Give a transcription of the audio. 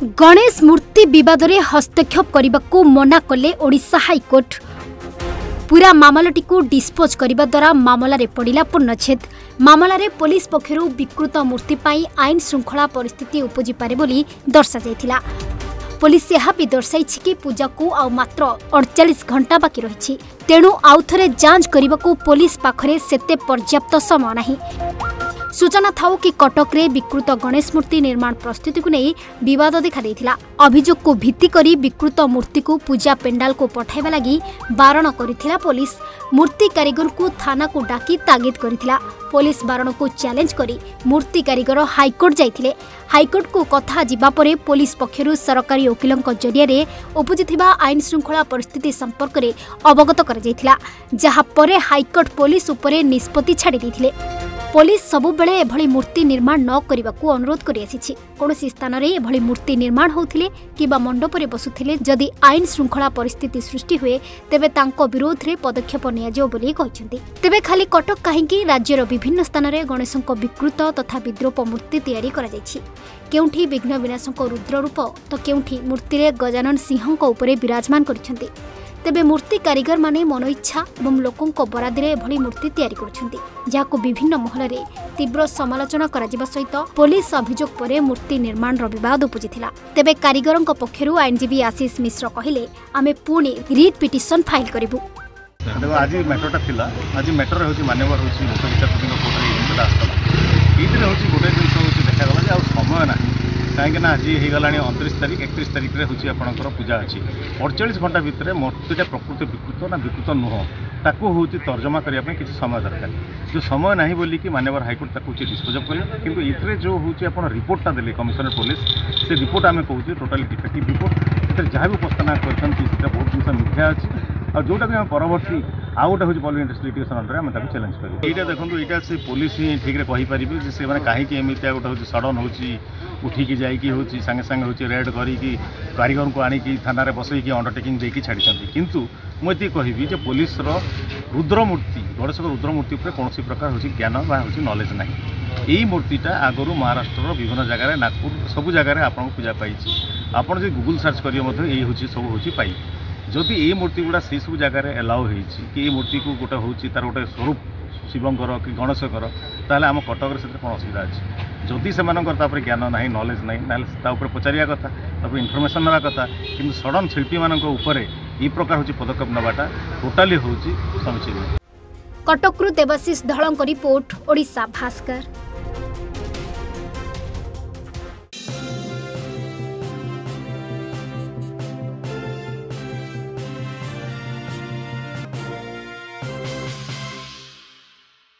गणेश मूर्ति विवाद में हस्तक्षेप करने को मना कले ओडिशा हाईकोर्ट। पूरा मामलाटी को डिस्पोज करने द्वारा मामलें पड़ा पूर्णछेद। मामलें पुलिस पक्षर विकृत मूर्ति पाई आईन श्रृंखला परिस्थिति उपजी पारे बोली दर्शा जायथिला। पुलिस यह भी दर्शाई कि पूजा को आउ मात्र 48 घंटा बाकी रही, तेणु आउ थरे जांच करने को पुलिस पाखरे सेते पर्याप्त समय नहीं। सूचना थाउ कि कटक रे विकृत गणेश मूर्ति निर्माण प्रस्तुति को नहीं विवाद देखा देथिला। अभियोग को भित्ति करी विकृत मूर्ति को पूजा पेंडाल को पठाइबा लागि बारण करिथिला पुलिस। मूर्ति कारीगर को थाना को डाकी तागिद करिथिला। पुलिस बारण को चैलेंज करी मूर्ति कारीगर हाईकोर्ट जाइथिले। हाईकोर्ट को कथा जिबा परे पुलिस पक्षरु सरकारी वकीलंक जरिया उपजिथिबा आईन श्रृंखला परिस्थिति संपर्क में अवगत कर जाइथिला, जहा परे हाईकोर्ट पुलिस उपरे निष्पत्ति छाड़ी दैथिले। पुलिस सबुबेले एभली मूर्ति निर्माण न करने को अनुरोध कर कौनसी स्थान में एभली मूर्ति निर्माण होथिले किबा मंडप रे बसुथिले जदि आईन श्रृंखला परिस्थिति सृष्टि हुए तेबे तांको विरोध रे पदक्षेप नियाजियो बोली कहिसेंती। तेबे खाली कटक काहेकि राज्यर विभिन्न स्थान में गणेशक विकृत तथा विद्रूप मूर्ति तैयारी करा जायछि। केउठी विघ्न विनाशक रुद्र रूप तो केउठी मूर्ति रे गजानन सिंहक उपरे विराजमान करिसेंती। तेबे मूर्ति कारीगर माने मन इच्छा और लोकों बरादी एभली मूर्ति तैयारी करुछंती, जाको विभिन्न महल रे तीव्र समालोचना करा सहित पुलिस अभियोग पर मूर्ति निर्माण विवाद उपजिथिला। तेबे कारीगरंक पक्षरु आईनजीवी आशीष मिश्र कहिले आमे पुणी रिट पिटिशन फाइल करिबु। आज मैटरटा थिला, आज मैटर होची मान्यवर होची मुख्य विचारपति कोर्ट रे इनटा आस्तला। एइतरे होची गोटे जिंस होची देखा गला जे आ समय नाही, कहीं आज हो गला 29 तारीख 31 तारीख में हूँ आपंकर पूजा अच्छी 48 घंटा भितर मूर्तिटा प्रकृत विकृत ना विकृत नुह ताकू हूँ तर्जमा करने किसी समय दरकार। जो समय नहीं बोली कि माननीय हाईकोर्ट ताकू डिस्पोज कर, किंतु ये जो हूँ आप रिपोर्टा देले कमिशनर पुलिस से रिपोर्ट आम कहूँ टोटाली डिफेक्टिव रिपोर्ट। से जहाँ भी उपस्थान कर बहुत जिन मिथ्या अच्छी और जोटा कि परवर्ती आउ गोटे हूँ पब्लिक इंटरेस्ट लिटिगेशन अंडर आम चैलेंज करें। यहाँ देखो यहाँ से पुलिस ही ठीक है कहीपर से कहीं एमती गोटे हूँ सडन हो उठिकी जाइकी हूँ सांगे सांगे हूँ रेड करी कारीगर को आणिकी थाना बसईकी अंडरटेकिंग देकी छाड़ी। किंतु मुझे कहबी जे पुलिस रुद्रमूर्ति गणेश रुद्रमूर्ति पर कौन प्रकार हूँ ज्ञान हूँ नॉलेज ना। यही मूर्तिटा आगु महाराष्ट्र विभिन्न जगह नागपुर सब जगह आपको पूजा पाई। आपड़ जो गूगल सर्च करेंगे यही हूँ सब हूँ पाई। जदि ये मूर्ति गुड़ा से सब जगह एलाउ हो मूर्ति को गोटे हूँ तार गोटे स्वरूप शिवंकर कि गणेशकर ताहले आम कटक से कौन असुविधा अच्छी। जदि से ज्ञान ना नॉलेज ना पचारिया कथा इनफर्मेशन ना कथा, कि सडन शिल्पी मान ये प्रकार हूँ पदक्षेप नाटा टोटाली हूँ समीचीन। कटकरू देवाशीष धलंक रिपोर्ट, ओडिशा भास्कर।